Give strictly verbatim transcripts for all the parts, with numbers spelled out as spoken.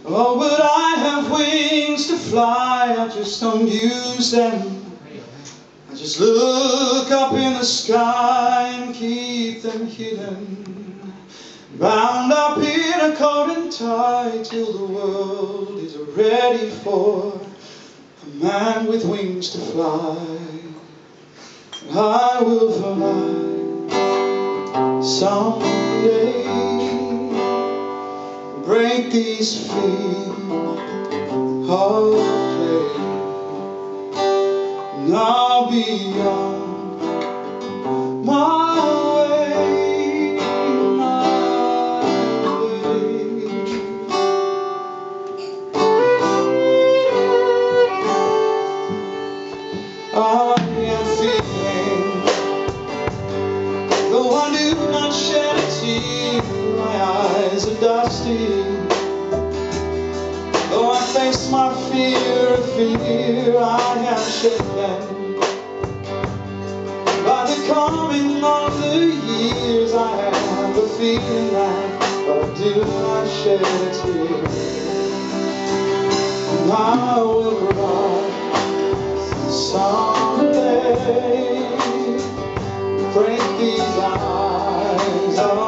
Oh, but I have wings to fly, I just don't use them. I just look up in the sky and keep them hidden, bound up in a coat and tie till the world is ready for a man with wings to fly. I will fly someday, break these feet of clay, and I'll be on my way, my way. I am feeling, though I do not shed a tear, my eyes are dusty. Though I face my fear of fear, I am shaken by the coming of the years. I have a feeling that I do not shed a tear, and I will cry someday, break these eyes of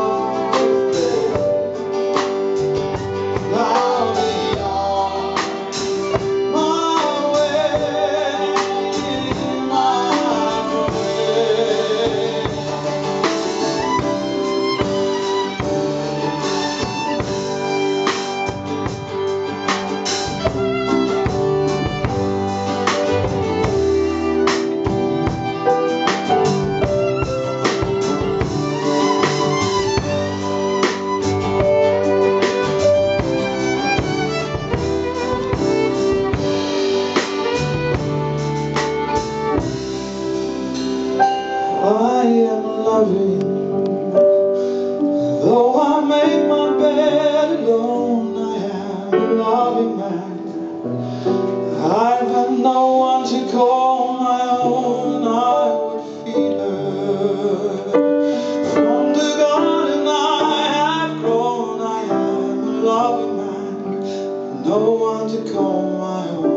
I am loving, though I make my bed alone. I am a loving man. I have no one to call my own. I would feed her from the garden I have grown. I am a loving man, no one to call my own.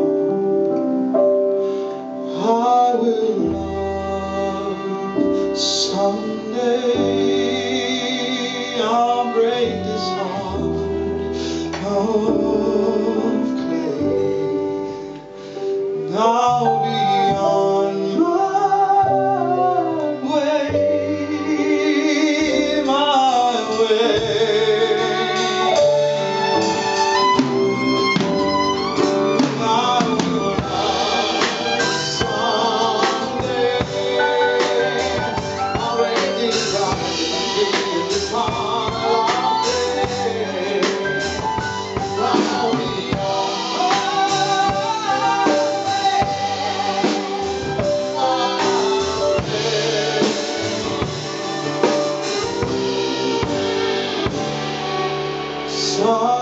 I will love someday. I'll break this heart of clay, and I'll be on my way, my way. I will love someday. I'll break this heart, this heart of clay. I'll be on my way.